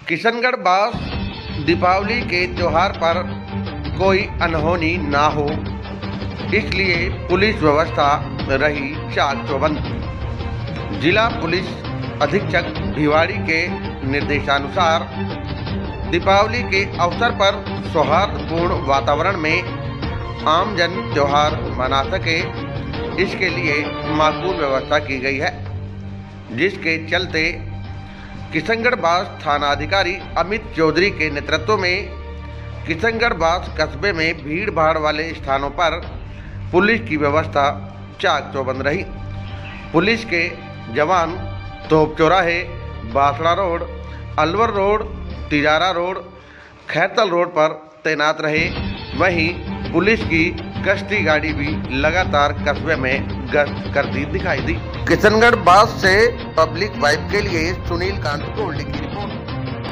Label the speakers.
Speaker 1: किशनगढ़ बास दीपावली के त्योहार पर कोई अनहोनी ना हो, इसलिए पुलिस व्यवस्था रही चाक चौबंद। जिला पुलिस अधीक्षक भिवाड़ी के निर्देशानुसार दीपावली के अवसर पर सौहार्दपूर्ण वातावरण में आमजन त्योहार मना सके, इसके लिए माकूल व्यवस्था की गई है, जिसके चलते किशनगढ़ बास थाना अधिकारी अमित चौधरी के नेतृत्व में किशनगढ़ बास कस्बे में भीड़ भाड़ वाले स्थानों पर पुलिस की व्यवस्था चाक चौबंद रही। पुलिस के जवान तोप चौराहे, Basda road, Alwar road, Tijara road, Khairthal road पर तैनात रहे। वहीं पुलिस की गश्ती गाड़ी भी लगातार कस्बे में गश्त करती दिखाई दी। किशनगढ़ बास से पब्लिक वाइब के लिए सुनील कांत कोल्डी की रिपोर्ट।